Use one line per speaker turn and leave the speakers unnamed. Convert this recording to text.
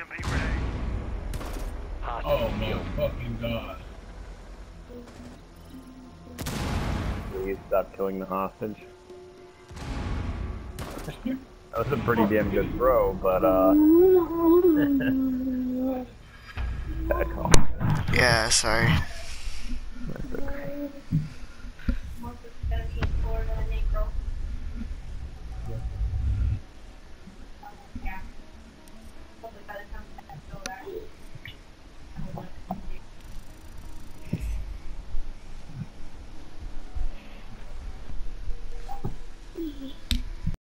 Oh my fucking god.
Please stop killing the hostage. That was a pretty damn good throw, but back off.
Yeah, sorry.
That's okay.